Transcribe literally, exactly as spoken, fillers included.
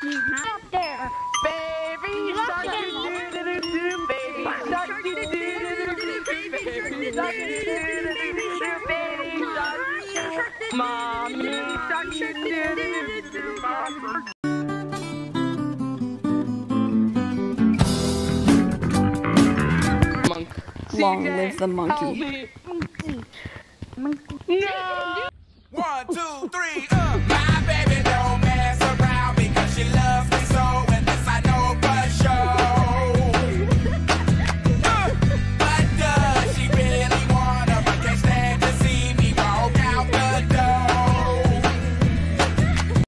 Up there. Baby shark do do do do, baby shark do do do do, baby shark do do do do, baby shark. Mommy shark do do do do, mommy. Monk. Long live the monkey. Monkey. No. One, two, three, uh.